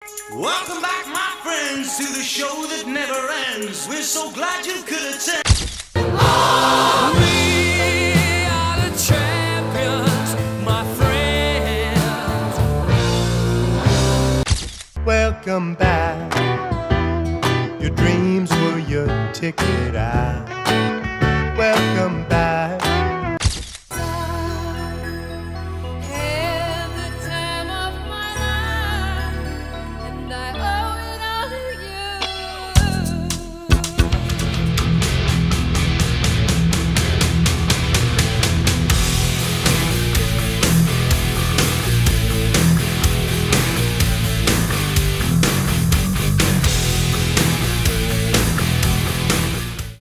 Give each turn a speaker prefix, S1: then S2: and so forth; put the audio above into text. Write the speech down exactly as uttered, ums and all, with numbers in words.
S1: Welcome back, my friends, to the show that never ends. We're so glad you could attend.
S2: Oh, we are the champions, my friends.
S3: Welcome back. Your dreams were your ticket out.